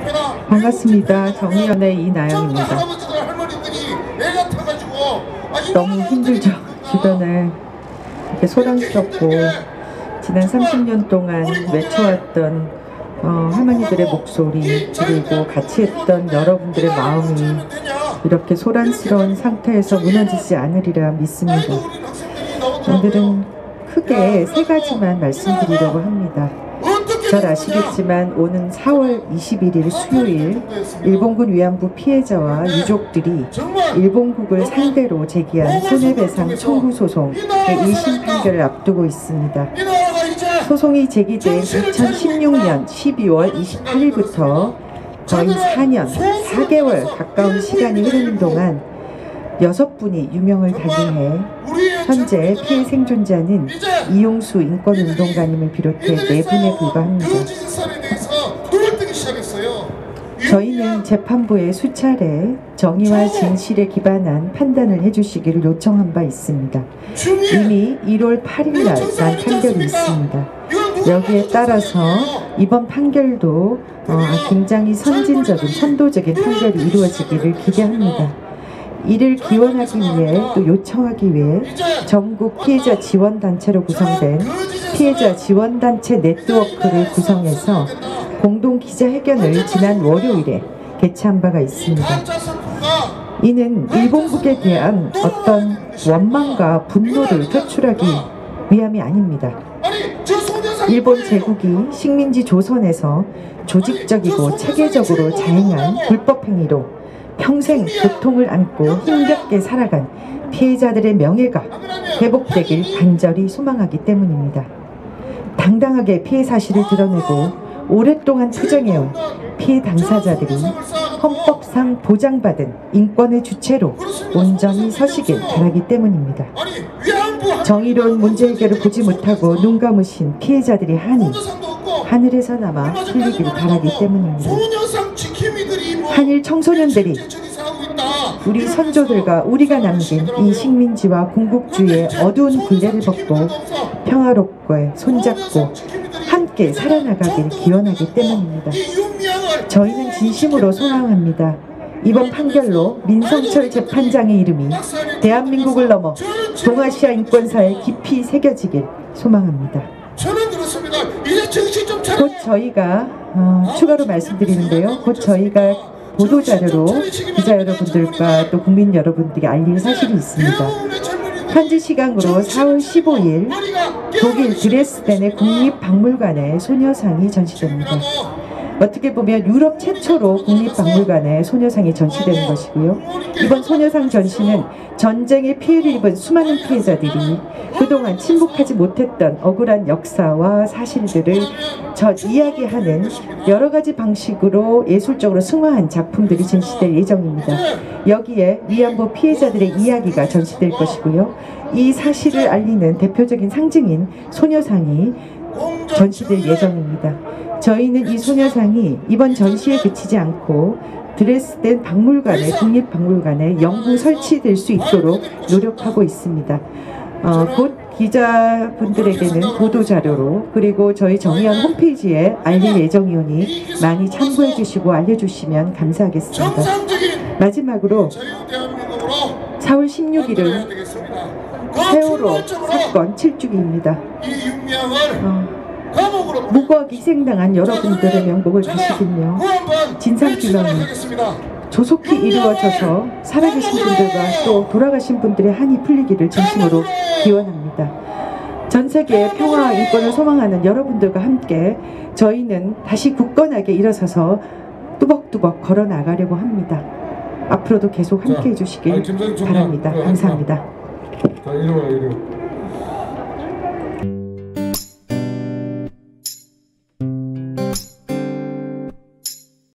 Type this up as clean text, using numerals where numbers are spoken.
반갑습니다. 정의연의 이나영입니다. 너무 힘들죠. 주변에 이렇게 소란스럽고 지난 30년 동안 외쳐왔던 할머니들의 목소리, 그리고 같이 했던 여러분들의 마음이 이렇게 소란스러운 상태에서 무너지지 않으리라 믿습니다. 오늘은 크게 세 가지만 말씀드리려고 합니다. 잘 아시겠지만 오는 4월 21일 수요일 일본군 위안부 피해자와 유족들이 일본국을 상대로 제기한 손해배상 청구 소송의 1심 판결을 앞두고 있습니다. 소송이 제기된 2016년 12월 28일부터 거의 4년, 4개월 가까운 시간이 흐르는 동안 6분이 유명을 달리해 현재 피해 생존자는 이용수 인권운동가님을 비롯해 4분에 불과합니다. 저희는 재판부에 수차례 정의와 진실에 기반한 판단을 해주시기를 요청한 바 있습니다. 이미 1월 8일 날 난 판결이 있습니다. 여기에 따라서 이번 판결도 굉장히 선진적인, 선도적인 판결이 이루어지기를 기대합니다. 이를 기원하기 위해 또 요청하기 위해 전국 피해자 지원단체로 구성된 피해자 지원단체 네트워크를 구성해서 공동 기자회견을 지난 월요일에 개최한 바가 있습니다. 이는 일본국에 대한 어떤 원망과 분노를 표출하기 위함이 아닙니다. 일본 제국이 식민지 조선에서 조직적이고 체계적으로 자행한 불법행위로 평생 고통을 안고 힘겹게 살아간 피해자들의 명예가 회복되길 간절히 소망하기 때문입니다. 당당하게 피해 사실을 드러내고 오랫동안 투쟁해온 피해 당사자들이 헌법상 보장받은 인권의 주체로 온전히 서시길 바라기 때문입니다. 정의로운 문제 해결을 보지 못하고 눈 감으신 피해자들의 한이 하늘에서나마 풀리길 바라기 때문입니다. 한일 청소년들이 우리 선조들과 우리가 남긴 이 식민지와 군국주의의 어두운 굴레를 벗고 평화롭게 손잡고 함께 살아나가길 기원하기 때문입니다. 저희는 진심으로 소망합니다. 이번 판결로 민성철 재판장의 이름이 대한민국을 넘어 동아시아 인권사에 깊이 새겨지길 소망합니다. 곧 저희가 추가로 말씀드리는데요. 곧 저희가 보도자료로 기자 여러분들과 또 국민 여러분들에게 알릴 사실이 있습니다. 현지 시간으로 4월 15일 독일 드레스덴의 국립박물관에 소녀상이 전시됩니다. 어떻게 보면 유럽 최초로 국립박물관에 소녀상이 전시되는 것이고요. 이번 소녀상 전시는 전쟁의 피해를 입은 수많은 피해자들이 그동안 침묵하지 못했던 억울한 역사와 사실들을 이야기하는 여러 가지 방식으로 예술적으로 승화한 작품들이 전시될 예정입니다. 여기에 위안부 피해자들의 이야기가 전시될 것이고요. 이 사실을 알리는 대표적인 상징인 소녀상이 전시될 예정입니다. 저희는 이 소녀상이 이번 전시에 그치지 않고 드레스덴 박물관에, 국립박물관에 영구 설치될 수 있도록 노력하고 있습니다. 곧 기자분들에게는 보도자료로 그리고 저희 정의연 홈페이지에 알릴 예정이오니 많이 참고해 주시고 알려주시면 감사하겠습니다. 마지막으로 4월 16일은 세월호 사건 7주기입니다. 무고하게 희생당한 여러분들의 명복을 다시기며 진상규명이 조속히 이루어져서 살아계신 분들과 또 돌아가신 분들의 한이 풀리기를 진심으로 기원합니다. 전 세계의 평화와 인권을 소망하는 여러분들과 함께 저희는 다시 굳건하게 일어서서 뚜벅뚜벅 걸어 나가려고 합니다. 앞으로도 계속 함께 해주시길 바랍니다. 감사합니다. 자, 이리 와.